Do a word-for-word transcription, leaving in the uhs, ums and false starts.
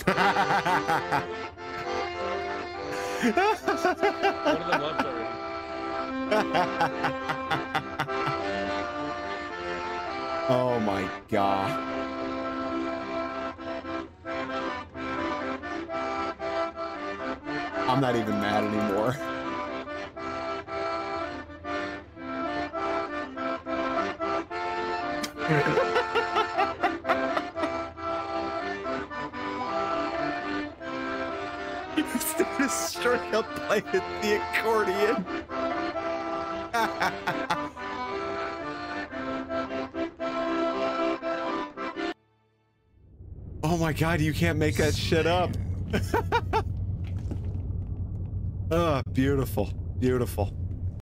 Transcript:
One of them left already. Oh my god. I'm not even mad anymore. Instead of straight up playing the accordion. Oh my god, you can't make that shit up. Oh, beautiful, beautiful.